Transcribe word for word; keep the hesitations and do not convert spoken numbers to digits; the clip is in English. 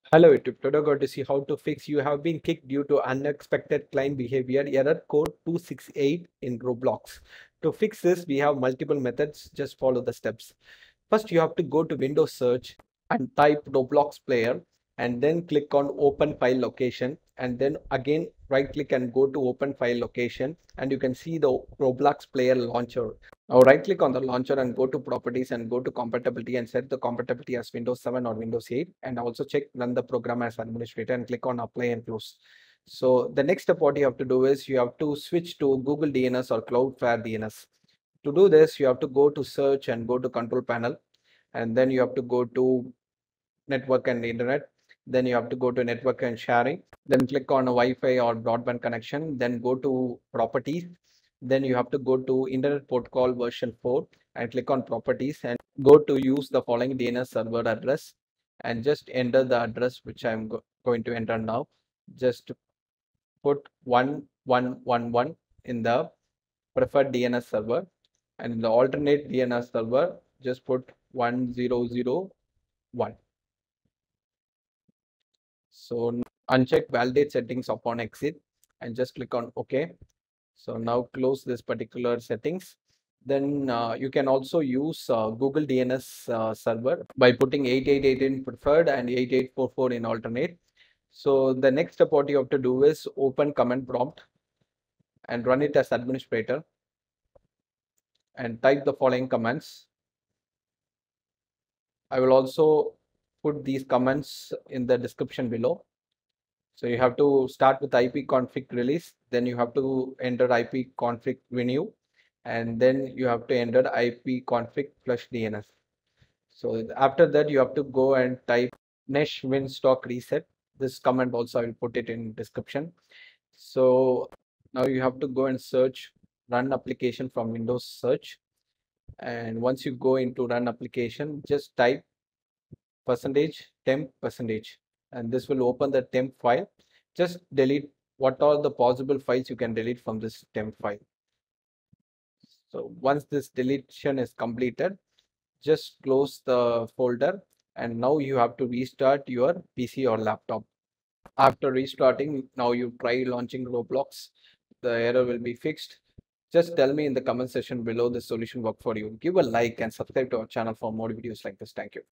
Hello YouTube, today we're going to see how to fix you have been kicked due to unexpected client behavior error code two six eight in Roblox. To fix this, we have multiple methods. Just follow the steps. First, you have to go to Windows search and type Roblox player and then click on open file location and then again right click and go to open file location and you can see the Roblox player launcher. Now right click on the launcher and go to properties and go to compatibility and set the compatibility as Windows seven or Windows eight and also check run the program as administrator and click on apply and close. So the next step what you have to do is you have to switch to Google D N S or Cloudflare D N S. To do this, you have to go to search and go to control panel and then you have to go to network and internet. Then you have to go to network and sharing. Then click on a Wi-Fi or broadband connection. Then go to properties. Then you have to go to internet protocol version four and click on properties and go to use the following D N S server address and just enter the address which I'm go going to enter now. Just put one one one one in the preferred D N S server and in the alternate D N S server just put one zero zero one. So uncheck validate settings upon exit and just click on OK. So now close this particular settings. Then uh, you can also use uh, Google D N S uh, server by putting eight eight eight in preferred and eight eight four four in alternate. So the next step what you have to do is open command prompt and run it as administrator and type the following commands. I will also put these comments in the description below. So you have to start with ipconfig release, then you have to enter ipconfig renew, and then you have to enter ipconfig flush D N S. So after that, you have to go and type nesh winstock reset. This command also I will put it in description. So now you have to go and search run application from Windows search. And once you go into run application, just type percentage temp percentage and this will open the temp file. Just delete what are the possible files you can delete from this temp file. So once this deletion is completed, just close the folder and now you have to restart your P C or laptop. After restarting, now you try launching Roblox, the error will be fixed. Just tell me in the comment section below the solution work for you. Give a like and subscribe to our channel for more videos like this. Thank you.